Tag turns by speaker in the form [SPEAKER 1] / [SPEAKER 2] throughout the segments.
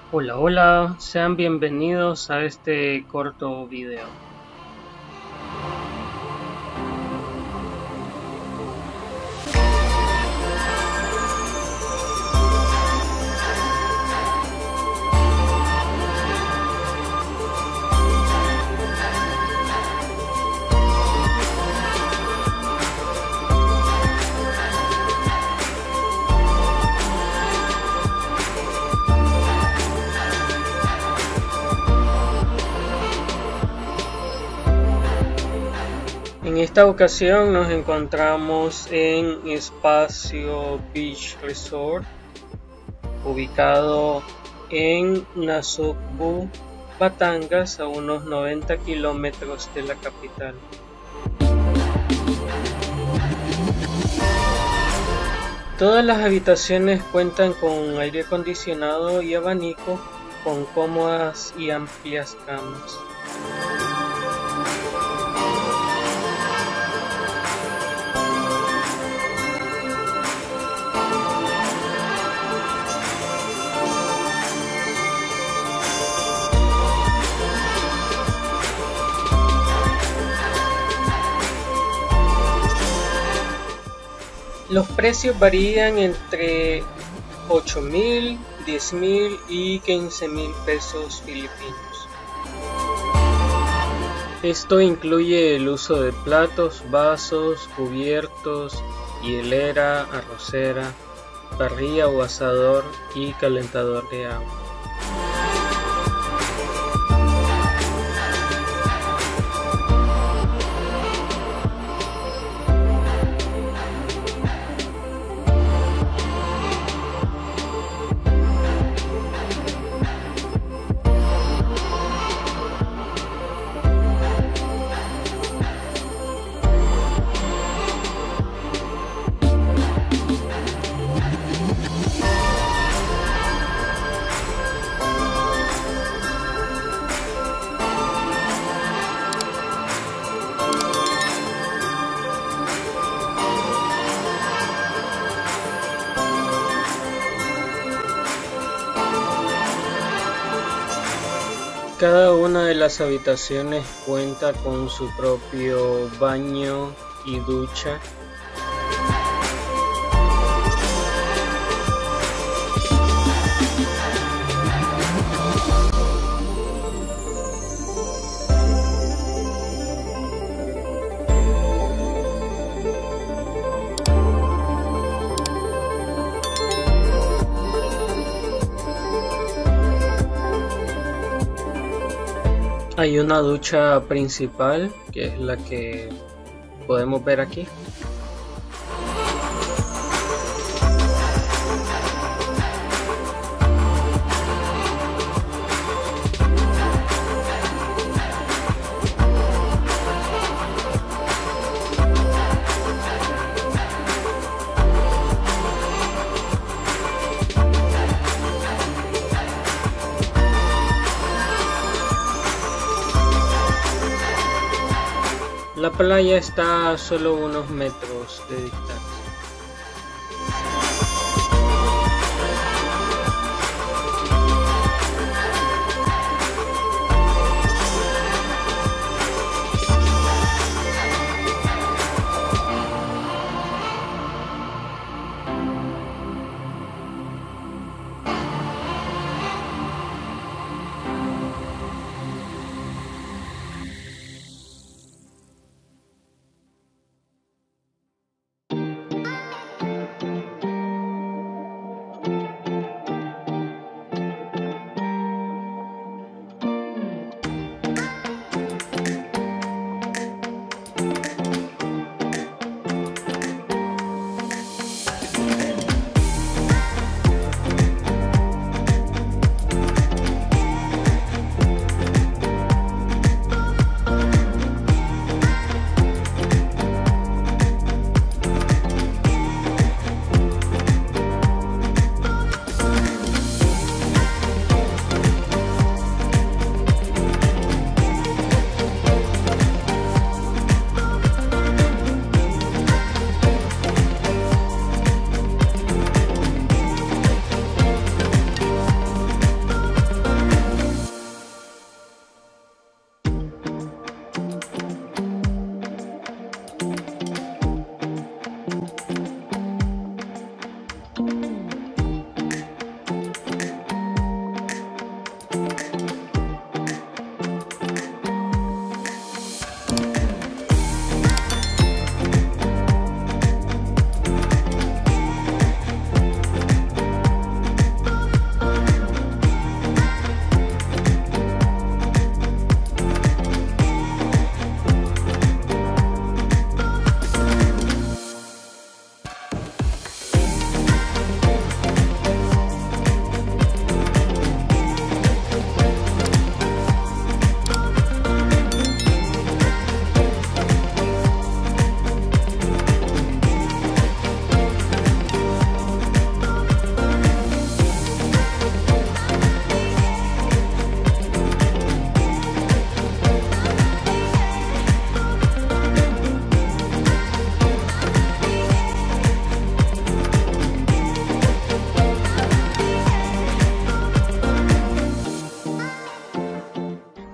[SPEAKER 1] Hola, hola, sean bienvenidos a este corto video. En esta ocasión nos encontramos en Espacio Beach Resort, ubicado en Nasugbu, Batangas, a unos 90 kilómetros de la capital. Todas las habitaciones cuentan con aire acondicionado y abanico, con cómodas y amplias camas. Los precios varían entre 8,000, 10,000 y 15,000 pesos filipinos. Esto incluye el uso de platos, vasos, cubiertos, hielera, arrocera, parrilla o asador y calentador de agua. Cada una de las habitaciones cuenta con su propio baño y ducha. Hay una ducha principal, que es la que podemos ver aquí. La playa está a solo unos metros de distancia.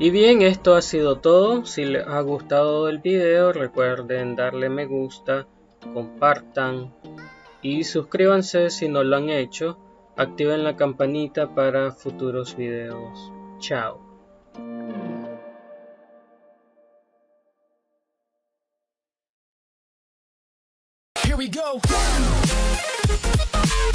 [SPEAKER 1] Y bien, esto ha sido todo. Si les ha gustado el video, recuerden darle me gusta, compartan y suscríbanse si no lo han hecho. Activen la campanita para futuros videos. Chao.
[SPEAKER 2] Here we go.